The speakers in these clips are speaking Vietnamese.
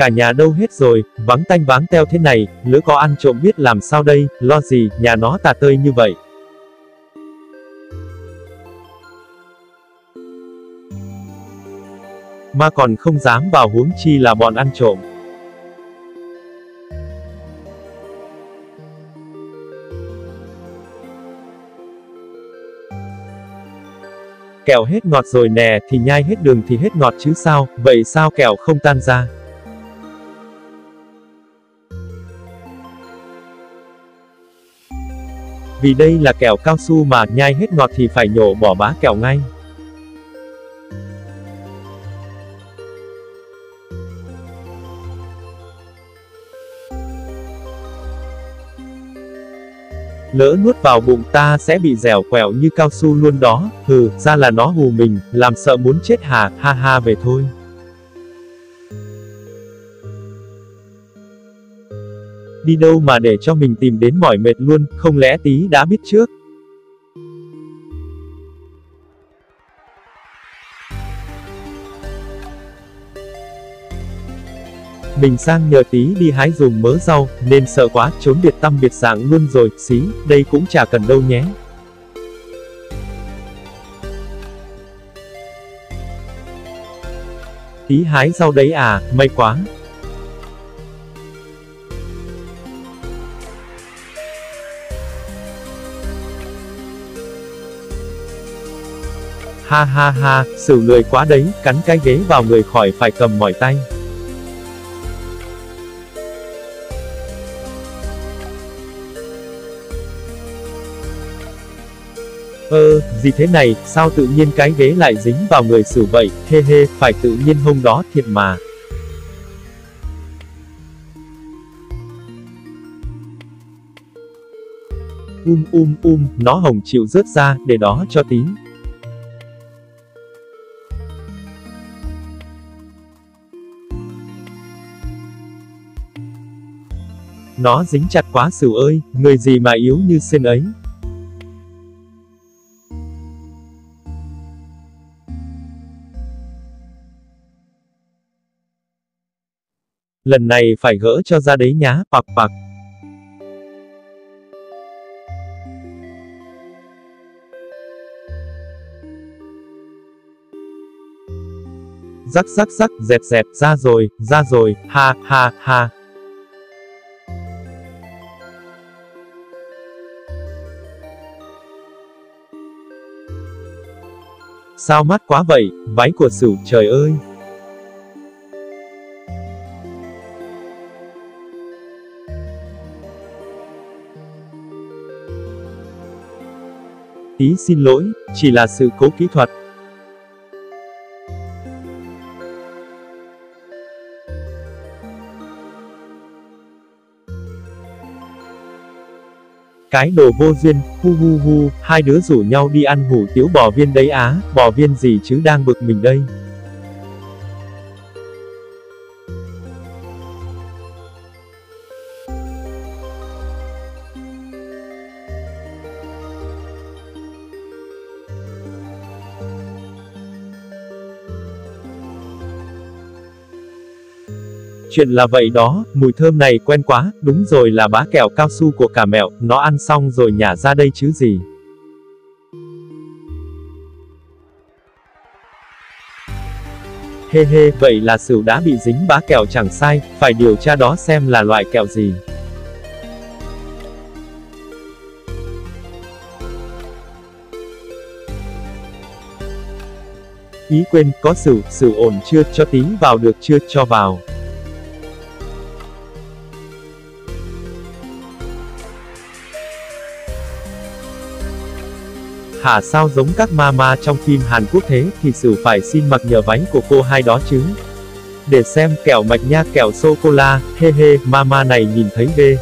cả nhà đâu hết rồi, vắng tanh vắng teo thế này, lỡ có ăn trộm biết làm sao đây, lo gì, nhà nó tà tơi như vậy. Mà còn không dám vào huống chi là bọn ăn trộm. Kẹo hết ngọt rồi nè, thì nhai hết đường thì hết ngọt chứ sao, vậy sao kẹo không tan ra? Vì đây là kẹo cao su mà, nhai hết ngọt thì phải nhổ bỏ bã kẹo ngay. Lỡ nuốt vào bụng ta sẽ bị dẻo quẹo như cao su luôn đó, hừ, ra là nó hù mình, làm sợ muốn chết hả, ha ha về thôi. Đi đâu mà để cho mình tìm đến mỏi mệt luôn, không lẽ tí đã biết trước. Mình sang nhờ tí đi hái dùm mớ rau, nên sợ quá, trốn biệt tăm biệt dạng luôn rồi, xí, đây cũng chả cần đâu nhé. Tí hái rau đấy à, may quá. Ha ha ha, Sửu lười quá đấy, cắn cái ghế vào người khỏi phải cầm mỏi tay. Gì thế này, sao tự nhiên cái ghế lại dính vào người Sửu vậy, hê hê, phải tự nhiên hôm đó thiệt mà. Nó hồng chịu rớt ra, để đó cho tí. Nó dính chặt quá Sửu ơi, người gì mà yếu như sên ấy. Lần này phải gỡ cho ra đấy nhá, pặc pặc. Rắc rắc rắc, dẹt dẹt, ra rồi, ha ha ha. Sao mát quá vậy, váy của Sửu, trời ơi. Tí xin lỗi, chỉ là sự cố kỹ thuật. Cái đồ vô duyên, hu, hai đứa rủ nhau đi ăn hủ tiếu bò viên đấy á, bò viên gì chứ đang bực mình đây. Chuyện là vậy đó, mùi thơm này quen quá, đúng rồi là bã kẹo cao su của cả mẹo, nó ăn xong rồi nhả ra đây chứ gì. Hê hê, vậy là Sửu đã bị dính bã kẹo chẳng sai, phải điều tra đó xem là loại kẹo gì. Ý quên, có Sửu ổn chưa, cho tí vào được chưa, cho vào. Hả, sao giống các mama trong phim Hàn Quốc thế, thì Sửu phải xin mặc nhờ váy của cô hai đó chứ. Để xem, kẹo mạch nha, kẹo sô-cô-la, hê hê, mama này nhìn thấy ghê.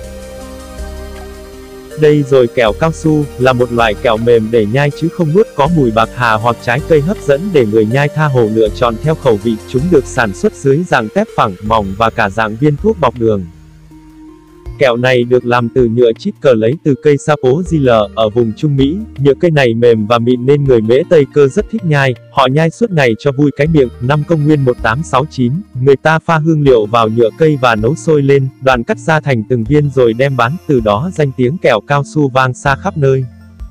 Đây rồi, kẹo cao su, là một loại kẹo mềm để nhai chứ không nuốt, có mùi bạc hà hoặc trái cây hấp dẫn để người nhai tha hồ lựa chọn theo khẩu vị, chúng được sản xuất dưới dạng tép phẳng, mỏng và cả dạng viên thuốc bọc đường. Kẹo này được làm từ nhựa chít cờ lấy từ cây Sapozilla ở vùng Trung Mỹ. Nhựa cây này mềm và mịn nên người Mễ Tây Cơ rất thích nhai, họ nhai suốt ngày cho vui cái miệng. Năm Công nguyên 1869, người ta pha hương liệu vào nhựa cây và nấu sôi lên, đoạn cắt ra thành từng viên rồi đem bán, từ đó danh tiếng kẹo cao su vang xa khắp nơi.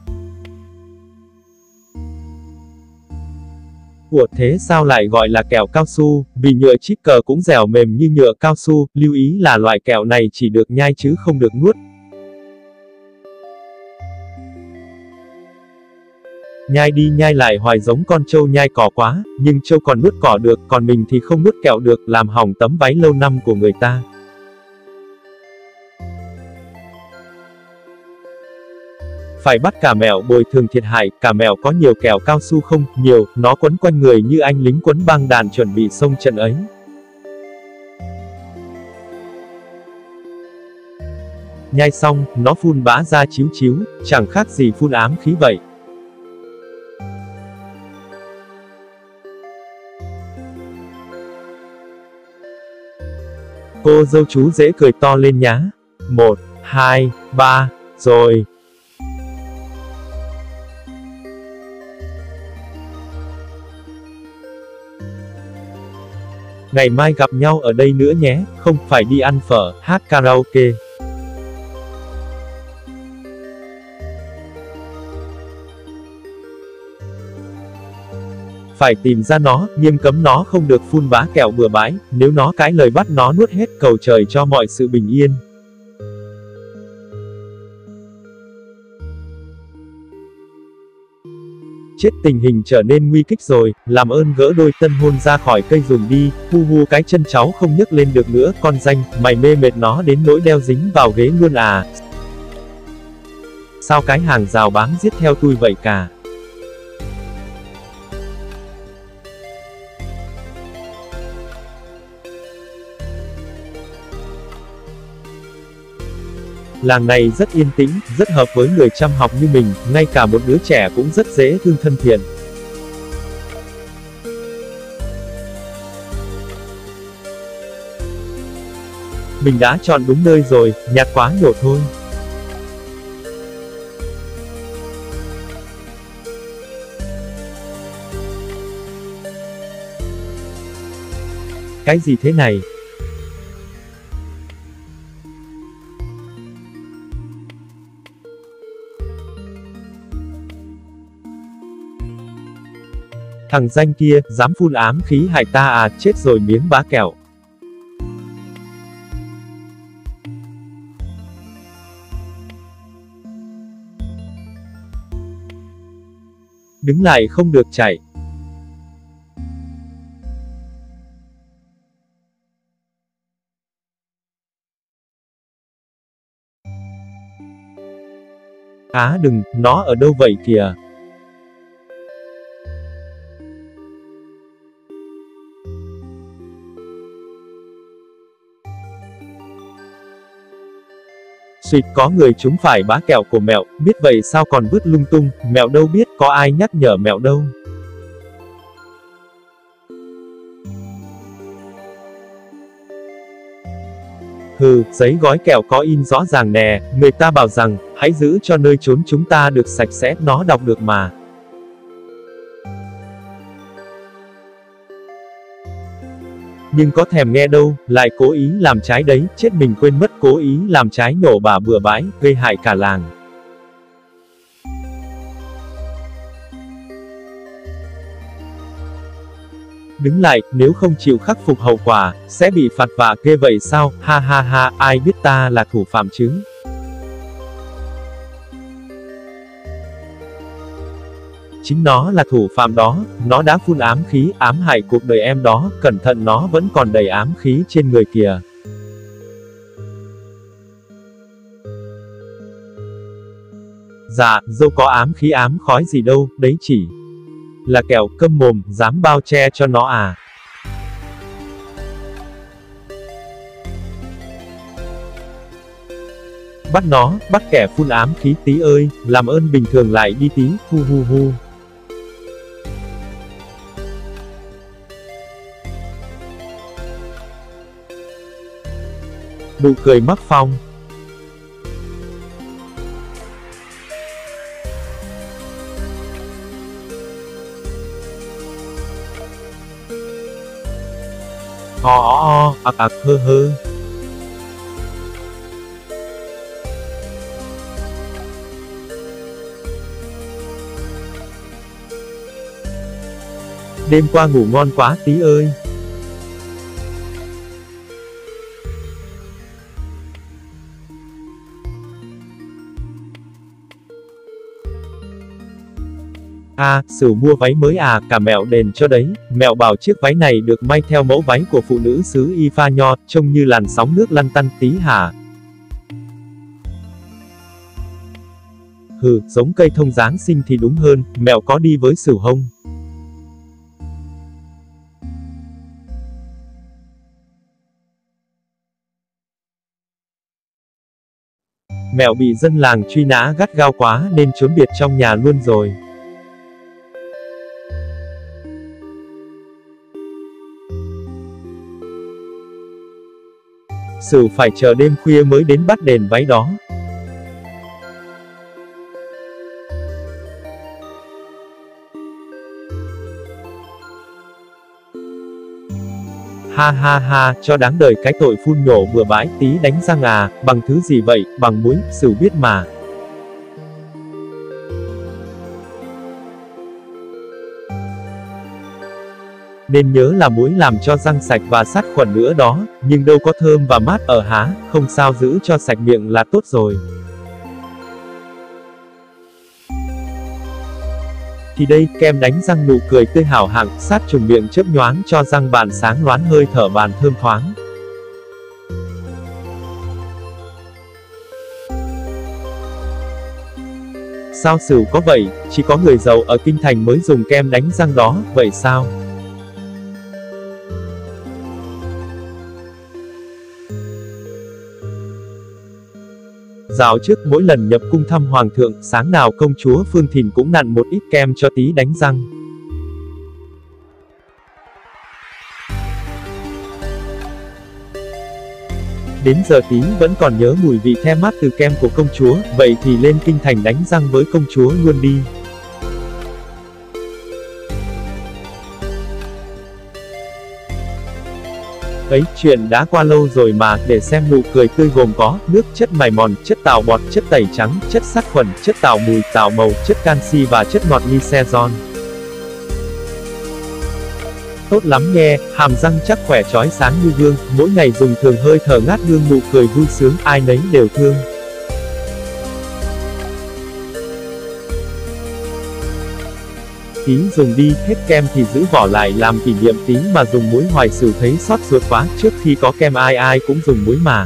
Ủa thế sao lại gọi là kẹo cao su? Vì nhựa chít cờ cũng dẻo mềm như nhựa cao su, lưu ý là loại kẹo này chỉ được nhai chứ không được nuốt. Nhai đi nhai lại hoài giống con trâu nhai cỏ quá, nhưng trâu còn nuốt cỏ được, còn mình thì không nuốt kẹo được, làm hỏng tấm váy lâu năm của người ta. Phải bắt cả mẹo bồi thường thiệt hại, cả mẹo có nhiều kẹo cao su không? Nhiều, nó quấn quanh người như anh lính quấn băng đàn chuẩn bị xông trận ấy. Nhai xong, nó phun bã ra chíu chíu, chẳng khác gì phun ám khí vậy. Cô dâu chú dễ cười to lên nhá. 1, 2, 3, rồi. Ngày mai gặp nhau ở đây nữa nhé, không phải đi ăn phở, hát karaoke. Phải tìm ra nó, nghiêm cấm nó không được phun bá kẹo bừa bãi, nếu nó cãi lời bắt nó nuốt hết, cầu trời cho mọi sự bình yên. Chết, tình hình trở nên nguy kích rồi, làm ơn gỡ đôi tân hôn ra khỏi cây dùng đi, hu hu cái chân cháu không nhấc lên được nữa, con danh, mày mê mệt nó đến nỗi đeo dính vào ghế luôn à. Sao cái hàng rào bám giết theo tui vậy cả. Làng này rất yên tĩnh, rất hợp với người chăm học như mình, ngay cả một đứa trẻ cũng rất dễ thương thân thiện. Mình đã chọn đúng nơi rồi, nhạt quá nhổ thôi. Cái gì thế này? Thằng danh kia, dám phun ám khí hại ta à, chết rồi miếng bá kẹo. Đứng lại không được chạy. Á đừng, nó ở đâu vậy kìa. Suýt có người trúng phải bá kẹo của mẹo, biết vậy sao còn vứt lung tung, mẹo đâu biết, có ai nhắc nhở mẹo đâu. Hừ, giấy gói kẹo có in rõ ràng nè, người ta bảo rằng, hãy giữ cho nơi trốn chúng ta được sạch sẽ, nó đọc được mà. Nhưng có thèm nghe đâu, lại cố ý làm trái đấy, chết mình quên mất cố ý làm trái nhổ bả bừa bãi, gây hại cả làng. Đứng lại, nếu không chịu khắc phục hậu quả, sẽ bị phạt vạ ghê vậy sao, ha ha ha, ai biết ta là thủ phạm chứ. Chính nó là thủ phạm đó, nó đã phun ám khí, ám hại cuộc đời em đó, cẩn thận nó vẫn còn đầy ám khí trên người kìa. Dạ, dâu có ám khí ám khói gì đâu, đấy chỉ là kẹo, câm mồm, dám bao che cho nó à. Bắt nó, bắt kẻ phun ám khí tí ơi, làm ơn bình thường lại đi tí, hu hu hu. Nụ cười mắc phong. Hơ hơ. Đêm qua ngủ ngon quá tí ơi. Sửu mua váy mới à, cả mẹo đền cho đấy, mẹo bảo chiếc váy này được may theo mẫu váy của phụ nữ xứ Y Nho, trông như làn sóng nước lăn tăn tí hả? Giống cây thông Giáng sinh thì đúng hơn, mẹo có đi với Sửu hông? Mẹo bị dân làng truy nã gắt gao quá nên trốn biệt trong nhà luôn rồi. Sửu phải chờ đêm khuya mới đến bắt đền váy đó. Ha, cho đáng đời cái tội phun nhổ bừa bãi, tí đánh răng à, bằng thứ gì vậy, bằng muối, Sửu biết mà. Nên nhớ là muối làm cho răng sạch và sát khuẩn nữa đó, nhưng đâu có thơm và mát ở há, không sao, giữ cho sạch miệng là tốt rồi. Thì đây, kem đánh răng nụ cười tươi hảo hạng, sát trùng miệng chớp nhoáng cho răng bạn sáng loáng, hơi thở bạn thơm thoáng. Sao Sửu có vậy, chỉ có người giàu ở kinh thành mới dùng kem đánh răng đó, vậy sao? Dạo trước mỗi lần nhập cung thăm hoàng thượng, sáng nào công chúa Phương Thìn cũng nặn một ít kem cho tí đánh răng. Đến giờ tí vẫn còn nhớ mùi vị the mát từ kem của công chúa, vậy thì lên kinh thành đánh răng với công chúa luôn đi. Ấy, chuyện đã qua lâu rồi mà, để xem nụ cười tươi gồm có nước, chất mài mòn, chất tạo bọt, chất tẩy trắng, chất sát khuẩn, chất tạo mùi, tạo màu, chất canxi và chất ngọt glycerin. Tốt lắm nghe, hàm răng chắc khỏe chói sáng như gương, mỗi ngày dùng thường hơi thở ngát hương, nụ cười vui sướng, ai nấy đều thương. Tí dùng đi, hết kem thì giữ vỏ lại làm kỷ niệm, tí mà dùng muối hoài Sửu thấy xót ruột quá, trước khi có kem ai ai cũng dùng muối mà.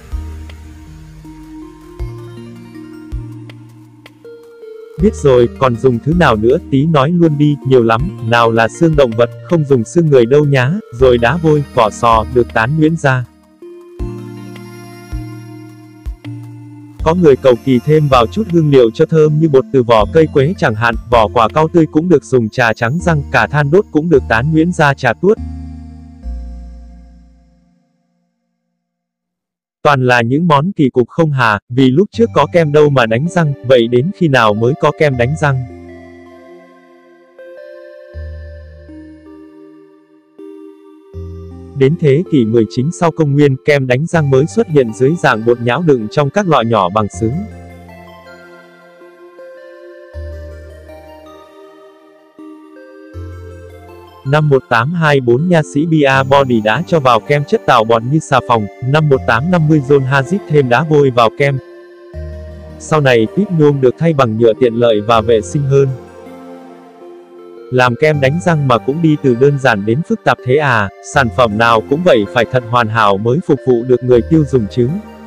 Biết rồi, còn dùng thứ nào nữa, tí nói luôn đi, nhiều lắm, nào là xương động vật, không dùng xương người đâu nhá, rồi đá vôi, vỏ sò, được tán nhuyễn ra. Có người cầu kỳ thêm vào chút hương liệu cho thơm như bột từ vỏ cây quế chẳng hạn, vỏ quả cau tươi cũng được dùng trà trắng răng, cả than đốt cũng được tán nhuyễn ra trà tuốt. Toàn là những món kỳ cục không hà, vì lúc trước có kem đâu mà đánh răng, vậy đến khi nào mới có kem đánh răng? Đến thế kỷ 19 sau công nguyên, kem đánh răng mới xuất hiện dưới dạng bột nhão đựng trong các lọ nhỏ bằng sứ. Năm 1824 nha sĩ Bia Body đã cho vào kem chất tạo bọt như xà phòng, năm 1850 John Hazit thêm đá vôi vào kem. Sau này tuyết nhôm được thay bằng nhựa tiện lợi và vệ sinh hơn. Làm kem đánh răng mà cũng đi từ đơn giản đến phức tạp thế à, sản phẩm nào cũng vậy phải thật hoàn hảo mới phục vụ được người tiêu dùng chứ.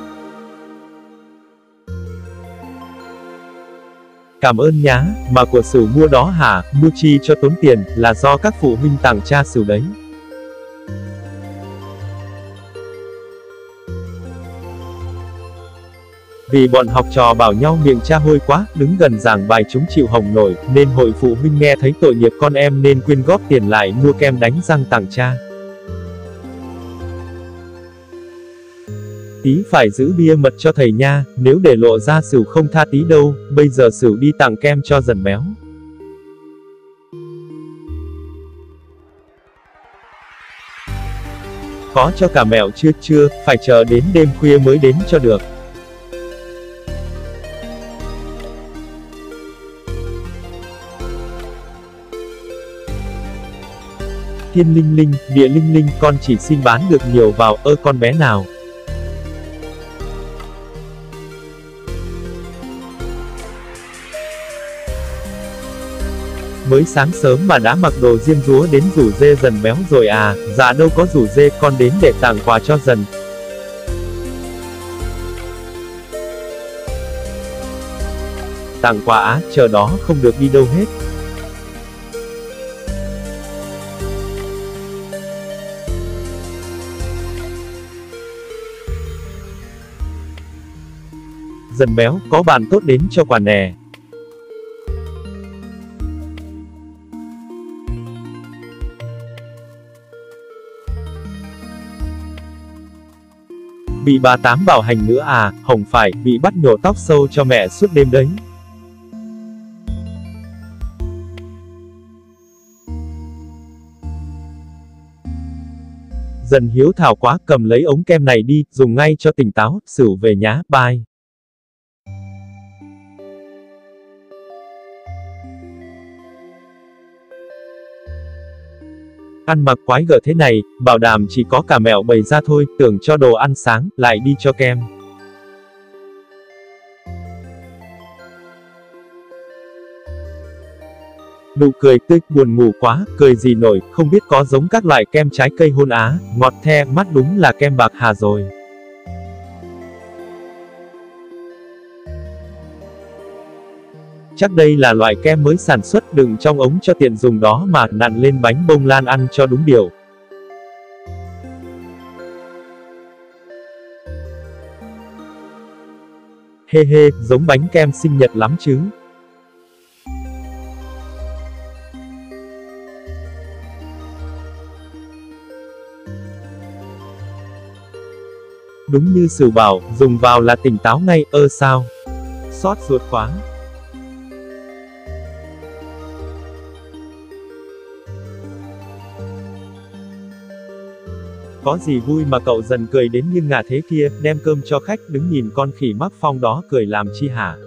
Cảm ơn nhá, mà của Sửu mua đó hả, mua chi cho tốn tiền, là do các phụ huynh tặng cha Sửu đấy. Vì bọn học trò bảo nhau miệng cha hôi quá, đứng gần giảng bài chúng chịu hỏng nổi, nên hội phụ huynh nghe thấy tội nghiệp con em nên quyên góp tiền lại mua kem đánh răng tặng cha. Tí phải giữ bia mật cho thầy nha, nếu để lộ ra Sửu không tha tí đâu, bây giờ Sửu đi tặng kem cho dần béo. Có cho cả mẹo chưa, phải chờ đến đêm khuya mới đến cho được. Thiên linh linh, địa linh linh, con chỉ xin bán được nhiều vào, con bé nào. Mới sáng sớm mà đã mặc đồ diêm dúa đến rủ dê dần béo rồi à, dạ đâu có rủ dê, con đến để tặng quà cho dần. Tặng quà á, chờ đó không được đi đâu hết. Dần béo, có bạn tốt đến cho quà nè. Bị bà Tám bảo hành nữa à, không phải, bị bắt nhổ tóc sâu cho mẹ suốt đêm đấy. Dần hiếu thảo quá, cầm lấy ống kem này đi, dùng ngay cho tỉnh táo, xửu về nhá, bye. Ăn mặc quái gở thế này, bảo đảm chỉ có cả mẹo bày ra thôi, tưởng cho đồ ăn sáng, lại đi cho kem. Nụ cười tươi, buồn ngủ quá, cười gì nổi, không biết có giống các loại kem trái cây hôn Á, ngọt the, mắt đúng là kem bạc hà rồi. Chắc đây là loại kem mới sản xuất, đựng trong ống cho tiện dùng đó mà, nặn lên bánh bông lan ăn cho đúng điều. Hê hê, giống bánh kem sinh nhật lắm chứ. Đúng như Sửu bảo, dùng vào là tỉnh táo ngay, sao? Xót ruột quá. Có gì vui mà cậu Dần cười đến nghiêng ngả thế kia, đem cơm cho khách, đứng nhìn con khỉ mắc phong đó cười làm chi hả?